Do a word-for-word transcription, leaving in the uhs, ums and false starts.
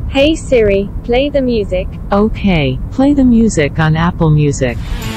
Hey Siri, play the music. Okay, play the music on Apple Music.